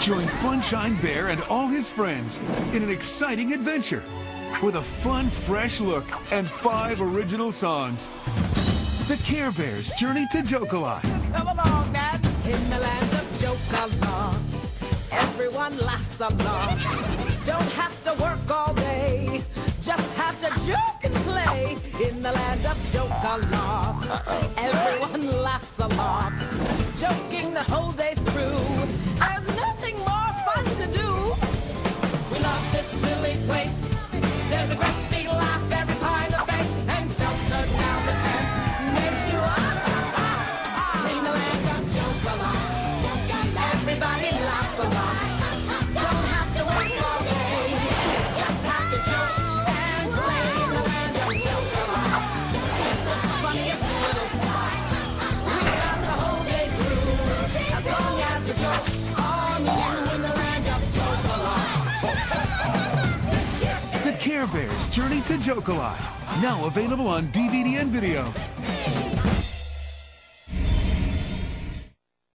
Join Funshine Bear and all his friends in an exciting adventure with a fun, fresh look and 5 original songs. The Care Bears Journey to Joke-A-Lot. Come along, man. In the land of Joke-A-Lot, everyone laughs a lot. Don't have to work all day, just have to joke and play. In the land of Joke-A-Lot, everyone laughs a lot. Joking the whole day through, there's nothing more fun to do. We love this silly place. There's a great big laugh every time the face, and seltzer down the pants makes you in the land of Joke-A-Lot, everybody laughs a lot. Don't have to work all day, just have to joke and play. In the land of Joke-A-Lot, it's the funniest little spot. We laugh the whole day through, as long as the joke's on you. In the land of Joke-A-Lot. The Care Bears Journey to Joke-A-Lot. Now available on DVD and video.